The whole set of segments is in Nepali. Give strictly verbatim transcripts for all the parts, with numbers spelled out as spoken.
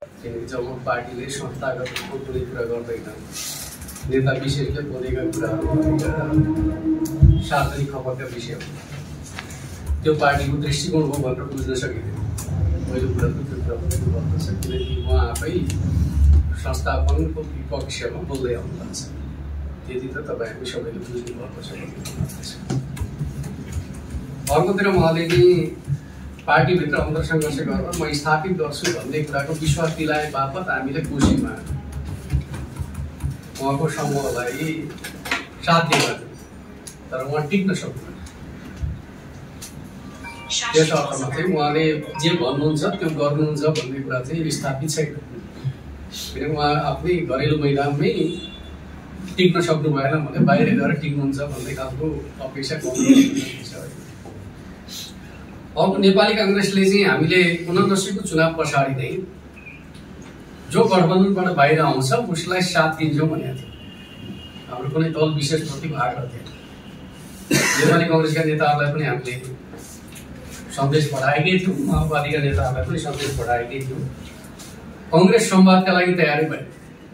किनकि जब पार्टीले संस्थागत कुनै कुरा गर्दैन नेता विशेषले बोलेका कुराहरू सार्वजनिक खबरका विषय हो त्यो पार्टीको दृष्टिकोण हो भनेर बुझ्न सकिँदैन। पहिलो कुरा त त्यो कुरा पनि गर्दछ किनकि म आफै संस्थापनको विपक्षमा बोल्दै आउनुहुन्छ त्यति त तपाईँहरू सबैले बुझ्नुपर्छ। अर्कोतिर उहाँले नि पार्टीभित्र अन्तरसङ्घर्ष गरेर म स्थापित गर्छु भन्ने कुराको विश्वास दिलाए बापत हामीले कोशीमा उहाँको समूहलाई साथ दिएको तर उहाँ टिक्न सक्दैन। त्यस अर्थमा चाहिँ उहाँले जे भन्नुहुन्छ त्यो गर्नुहुन्छ भन्ने कुरा चाहिँ स्थापित छैन। किनकि उहाँ आफ्नै घरेलु मैदानमै टिक्न सक्नु भएन भने बाहिर गएर टिक्नुहुन्छ भन्ने खालको अपेक्षा गर्नुहुन्छ। अब नेपाली कांग्रेसले चाहिँ हामीले उनासीको चुनाव पछाडि नै जो गठबन्धनबाट बाहिर आउँछ उसलाई साथ दिन्छौँ भनेको थियो। हाम्रो कुनै दल विशेषप्रतिको आग्रह थिएन। नेपाली कांग्रेसका नेताहरूलाई पनि हामीले सन्देश पठाएकै थियौँ, माओवादीका नेताहरूलाई पनि सन्देश पठाएकै थियौँ। कांग्रेस संवादका लागि तयारी भयो।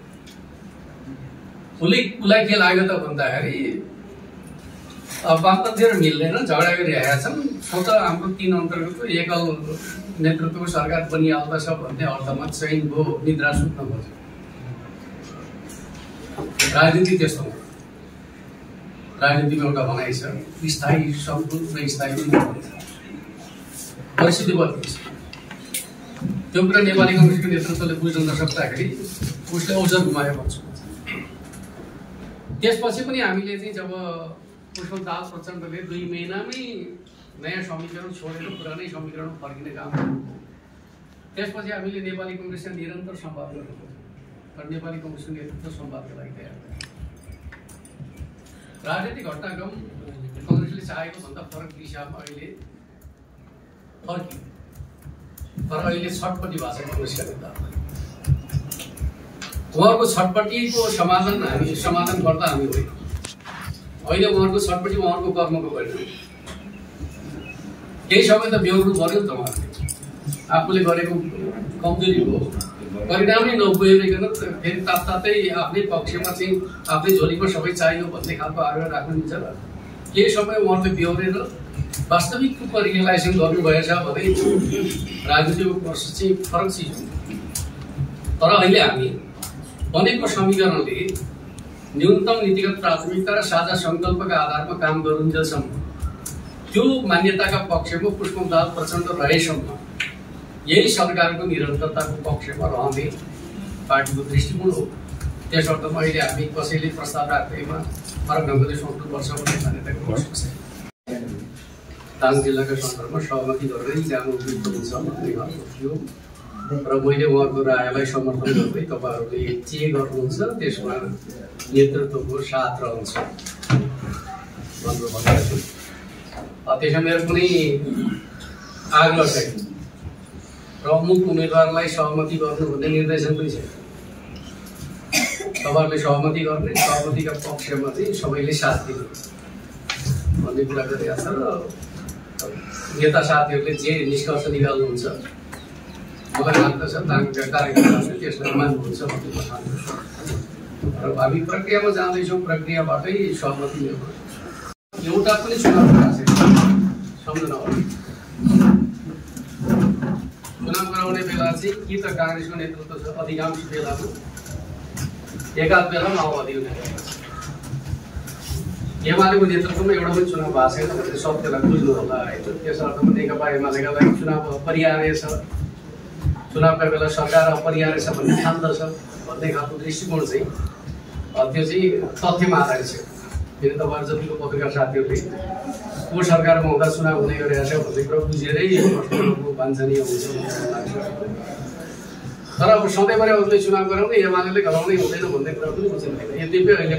उसले उसलाई के लाग्यो त भन्दाखेरि वामपन्थीहरू मिल्दैन, झगडा गरिरहेका छन्, स्वत हाम्रो तीन अन्तर्गतको एकल नेतृत्वको सरकार बनिहाल्दछ भन्ने अर्थमा चाहिँ भो निद्रा सुत्न खोज्यो। राजनीति त्यस्तो हो। राजनीतिमा एउटा भनाइ छ स्थायी सन्तुलन र स्थायी परिस्थिति बदलिन्छ। त्यो कुरा नेपाली कांग्रेसको नेतृत्वले बुझ्न नसक्दाखेरि उसले औजर गुमायो भन्छु। त्यसपछि पनि हामीले चाहिँ जब पुष्पकदाल प्रचण्डले दुई महिनामै नयाँ समीकरण छोडेर पुरानै समीकरण फर्किने काम गर्नु, त्यसपछि हामीले नेपाली कांग्रेससँग निरन्तर संवाद गर्नु तर नेपाली कांग्रेसको नेतृत्व संवादका लागि तयार भयो। राजनीतिक घटनाक्रम कांग्रेसले चाहेको भन्दा फरक दिशामा अहिले फर्कियो तर अहिले छटपट्टि भएको छ कांग्रेसका नेताहरूलाई। उहाँहरूको छटपट्टिको समाधान हामी समाधान गर्दा हामी होइन, अहिले उहाँहरूको छटपट्टि उहाँहरूको कर्मको परिणाम। केही समय त बेहोर्नु पर्यो त उहाँहरूले, आफूले गरेको कमजोरी हो परिणामै नपुगेकन फेरि तात्तातै आफ्नै पक्षमा चाहिँ आफ्नै झोलीमा सबै चाहियो भन्ने खालको आग्रह राख्नु मिल्छ र केही समय उहाँहरूले बेहोरेर वास्तविक रूपमा रियलाइजेसन गर्नुभएछ भने राजनीतिको प्रोसेस चाहिँ फरक चिज हो। तर अहिले हामी बनेको समीकरणले न्यूनतम नीतिगत प्राथमिकता र साझा सङ्कल्पका आधारमा काम गरुन्जेलसम्म त्यो मान्यताका पक्षमा पुष्पकदाल प्रचण्ड रहेसम्म यही सरकारको निरन्तरताको पक्षमा रहने पार्टीको दृष्टिकोण हो। त्यस अर्थमा अहिले हामी कसैले प्रस्ताव राख्दैमा फरक ढङ्गले सोच्नुपर्छ भन्ने मान्यताको पक्ष छ। दाङ जिल्लाका सन्दर्भमा सहमति गर्दै जानु उपयुक्त हुन्छ भन्ने खालको थियो र मैले उहाँको रायलाई समर्थन गर्दै तपाईँहरूले जे गर्नुहुन्छ त्यसमा नेतृत्वको साथ रहन्छ भनेर भनेको छु। त्यसमा मेरो कुनै आग्रह छैन र अमुक उम्मेदवारलाई सहमति गर्नु भन्ने निर्देशन पनि छैन। तपाईँहरूले सहमति गर्ने, सहमतिका पक्षमा चाहिँ सबैले साथ दिने भन्ने कुरा गरिरहेको छ र नेता साथीहरूले जे निष्कर्ष निकाल्नुहुन्छ मलाई लाग्दछ दाङका कार्यकर्ताहरूले त्यसलाई मान्नुहुन्छ भन्ने म ठान्छु र हामी प्रक्रियामा जाँदैछौँ। प्रक्रियाबाटै सहमति निर्माण एउटा पनि चुनाव गराएको छैन। सम्झना हो चुनाव गराउने बेला चाहिँ कि त काङ्ग्रेसको नेतृत्व छ अधिकांश बेलामा, एकाध बेला माओवादीको नेतृत्व छ। एमालेको नेतृत्वमा एउटा पनि चुनाव भएको छैन भने सत्यलाई बुझ्नु होला होइन। त्यस अर्थमा नेकपा एमालेका लागि चुनाव अपरिहार्य छ, चुनावका बेला सरकार अपरिहार्य छ भन्ने ठान्दछ भन्ने खालको दृष्टिकोण चाहिँ त्यो चाहिँ तथ्यमा आधारित छ। फेरि तपाईँहरू जतिको पत्रकार साथीहरूले को सरकारमा हुँदा चुनाव हुने गरेको छ भन्ने कुरा बुझेरै वाञ्छनीय हुन्छ भन्ने लाग्छ। तर अब सधैँभरि अरूले चुनाव गराउने एमाले गराउनै हुँदैन भन्ने कुरा पनि बुझिँदैन। यद्यपि अहिले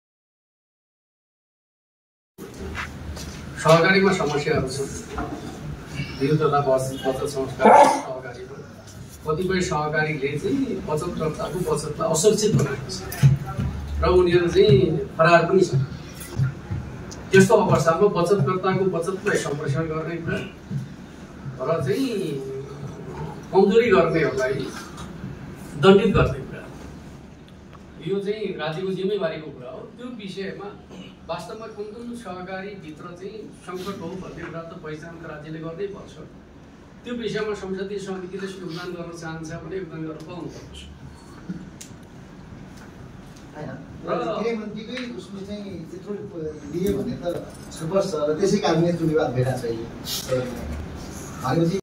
सहकारीमा समस्याहरू छन्। यो तथा बचत संस्कार सहकारी कतिपय सहकारीले चाहिँ बचतकर्ताको बचतलाई असुरक्षित बनाएको छ र उनीहरू चाहिँ फरार पनि छन्। त्यस्तो अवस्थामा बचतकर्ताको बचतलाई सम्प्रेषण गर्ने कुरा र चाहिँ कमजोरी गर्नेहरूलाई दण्डित गर्ने कुरा यो चाहिँ राज्यको जिम्मेवारीको कुरा हो। त्यो विषयमा वास्तवमा कुन कुन सहकारीभित्र चाहिँ सङ्कट हो भन्ने कुरा त पहिचान राज्यले गर्नै पर्छ। त्यो विषयमा संसदीय समितिले योगदान गर्न चाहन्छ भने योगदान गर्न पाउनुपर्छ। गृहमन्त्रीकै उसमा चाहिँ त्यत्रो लियो भने त स्पष्ट र त्यसै कारणले त्यो विवाद भइरहेको छ भनेपछि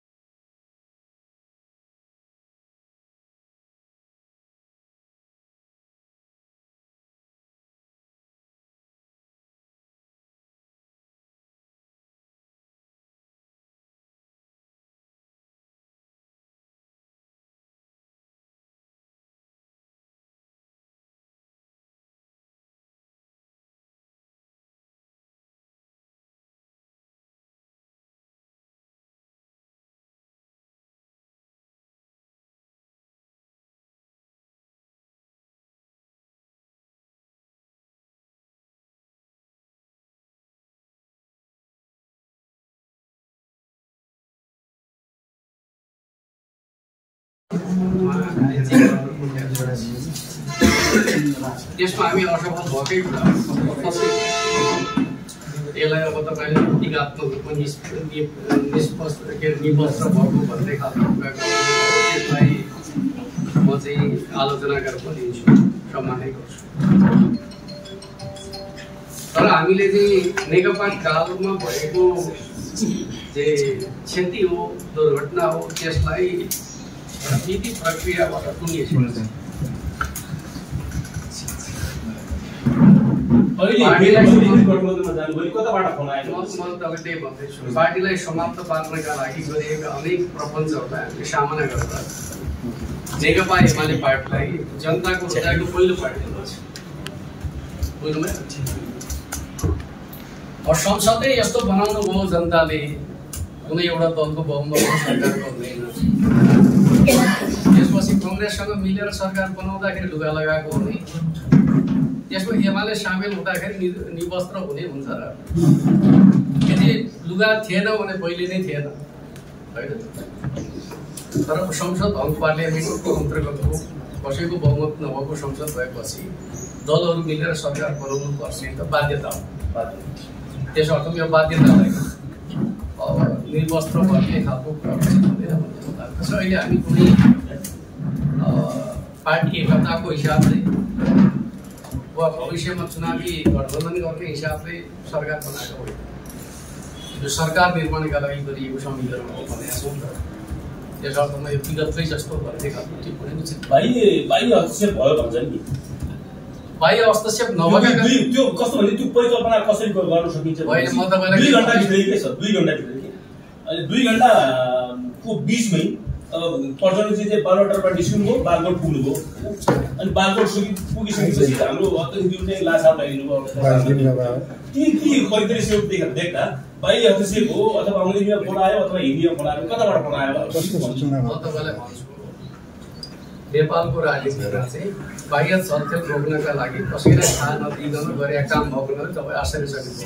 त्यसमा हामी असफल भएकै कुरा यसलाई अब तपाईँले टीकात्मक रूपमा निष्पक्ष के निष्पक्ष भएको भन्ने खालको कुरा गर्नुभयो। त्यसलाई म चाहिँ आलोचना गरेर पनि लिन्छु, सम्मानै गर्छु। तर हामीले चाहिँ नेकपा कालमा भएको चाहिँ क्षति हो, दुर्घटना हो, त्यसलाई नीति प्रक्रियाबाट टुङ्गिएको छ। पार्टीलाई समाप्त पार्नका लागि गरिएका अनेक प्रपञ्चहरूलाई हामीले सामना गर्दा नेकपा एमाले पार्टीलाई जनताको हृदयको पहिलो पार्टी हुन्छ। बुझ्नुभयो? संसदै यस्तो बनाउनु भयो जनताले, कुनै एउटा दलको बहुमतको सरकार बन्दैन। त्यसपछि कङ्ग्रेससँग मिलेर सरकार बनाउँदाखेरि लुगा लगाएको हुने, त्यसमा एमाले सामेल हुँदाखेरि निवस्त्र हुने हुन्छ र यदि लुगा थिएन भने पहिले नै थिएन होइन। तर संसद हल पार्लियामेन्टको अन्तर्गतको कसैको बहुमत नभएको संसद भएपछि दलहरू मिलेर सरकार बनाउनु पर्ने त बाध्यता हो। त्यस अर्थमा यो बाध्यतालाई निर्वस्त्र गर्ने खालको कुरा हुँदैन भन्ने लाग्छ। अहिले हामी कुनै पार्टी एकताको हिसाबले वा भविष्यमा चुनावी गठबन्धन गर्ने हिसाबले सरकार बनाएको होइन, यो सरकार निर्माणका लागि गरिएको समीकरण हो भनेको छौँ। त्यस अर्थमा यो विगतकै जस्तो भन्ने खालको टिप्पणी उचित बाह्य बाह्य हस्तक्षेप भयो भन्छ नि। बाह्य हस्तक्षेप नभएका त्यो कस्तो भने त्यो परिकल्पना कसरी गर्न सकिन्छ? अहिले म तपाईँलाई दुई घन्टा भित्रै के छ, दुई घन्टा भित्रै के अहिले दुई घन्टाको बिचमै अब प्रधानमन्त्री चाहिँ बालवाटारबाट निस्किनुभयो, बालकोट पुग्नुभयो अनि बालकोट पुगिसकेपछि हाम्रो अध्यक्षज्यू चाहिँ लासा लगाइदिनु भयो। ती ती परिदृश्य देख्दा बाह्य हस्तक्षेप हो अथवा अङ्ग्रेजीमा बोलायो अथवा हिन्दीमा बोलायो, कताबाट बोलायो? म तपाईँलाई भन्छु, नेपालको राजनीतिमा चाहिँ बाह्य छलफल रोक्नका लागि कसैलाई थाहा नदिइकन गरेका काम भएको भने तपाईँ आश्चर्यचकित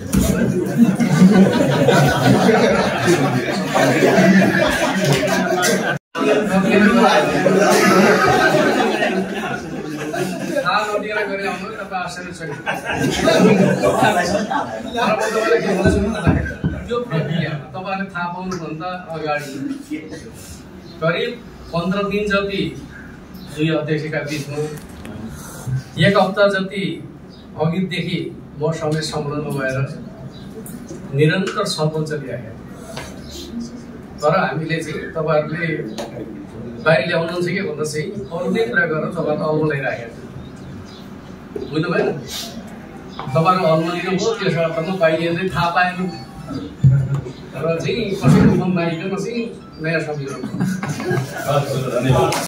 थाहा नदिएर गरे आउनु तपाईँ आश्चर्यचकित। त्यो प्रक्रियामा तपाईँहरूले थाहा पाउनुभन्दा अगाडि करिब पन्ध्र दिन जति दुई अध्यक्षका बिचमा एक हप्ता जति अघिदेखि म समेत संलग्न भएर निरन्तर छलफल चलिरहेको। तर हामीले चाहिँ तपाईँहरूले बाहिर ल्याउनुहुन्छ कि भन्दा चाहिँ अरू नै कुरा गरेर तपाईँहरू अल्मलाइरहेको। बुझ्नु भएन? तपाईँहरू अल्मलिनु भयो, त्यस अर्थमा बाहिरले थाहा पाएन र चाहिँ कसैको मन नआइकन चाहिँ नयाँ समीकरण।